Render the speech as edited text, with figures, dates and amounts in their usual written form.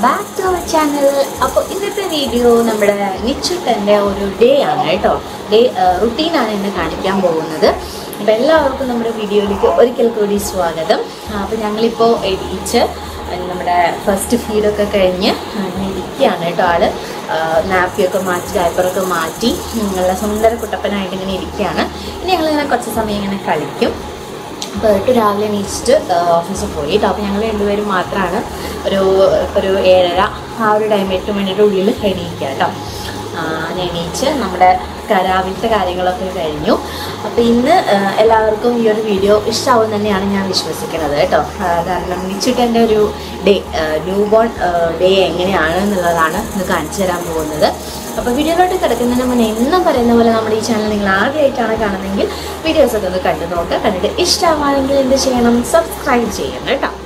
back to our channel. അപ്പോൾ ഇന്നത്തെ video നമ്മുടെ നിച്ചുട്ടൻ്റെ ഒരു ഡേ ആണ് കേട്ടോ. ഡേ റുട്ടീനാണ് ഇന്ന് കാണിക്കാൻ പോകുന്നത്. അപ്പോൾ എല്ലാവർക്കും നമ്മുടെ വീഡിയോയിലേക്ക് ഒരിക്കൽ കൂടി സ്വാഗതം. അപ്പോൾ ഞങ്ങളിപ്പോൾ എണീച്ച് നമ്മുടെ ഫസ്റ്റ് ഫീഡൊക്കെ കഴിഞ്ഞ് അങ്ങനെ ഇരിക്കുകയാണ് കേട്ടോ. ആൾ നാപ്പിയൊക്കെ മാറ്റി ഡയപ്പറൊക്കെ മാറ്റി നല്ല സുന്ദര കുട്ടപ്പനായിട്ട് ഇങ്ങനെ ഇരിക്കുകയാണ്. ഇനി ഞങ്ങളിങ്ങനെ കുറച്ച് സമയം ഇങ്ങനെ കളിക്കും. അപ്പോൾ രാവിലെ എണീച്ചിട്ട് ഓഫീസിൽ പോയി കേട്ടോ. അപ്പോൾ ഞങ്ങൾ രണ്ടുപേരും മാത്രമാണ് ഒരു 7:30 ആ ഒരു ടൈം 8 മണിയുടെ ഉള്ളിൽ എണീക്കുക കേട്ടോ. എണീച്ച് നമ്മുടെ രാവിലത്തെ കാര്യങ്ങളൊക്കെ കഴിഞ്ഞു. അപ്പോൾ ഇന്ന് എല്ലാവർക്കും ഈ ഒരു വീഡിയോ ഇഷ്ടമാവും തന്നെയാണ് ഞാൻ വിശ്വസിക്കുന്നത് കേട്ടോ. കാരണം നിച്ചുട്ടൻ്റെ ഒരു ഡേ ന്യൂ ബോൺ ഡേ എങ്ങനെയാണ് എന്നുള്ളതാണ് ഇന്ന് കാണിച്ചു തരാൻ പോകുന്നത്. അപ്പോൾ വീഡിയോയിലോട്ട് കിടക്കുന്നതിന് മുന്നേ എന്നും പറയുന്ന പോലെ നമ്മുടെ ഈ ചാനൽ നിങ്ങൾ ആദ്യമായിട്ടാണ് കാണുന്നതെങ്കിൽ വീഡിയോസൊക്കെ ഒന്ന് കണ്ടു നോക്കുക. കണ്ടിട്ട് ഇഷ്ടമാണെങ്കിൽ എന്ത് ചെയ്യണം? സബ്സ്ക്രൈബ് ചെയ്യണം കേട്ടോ.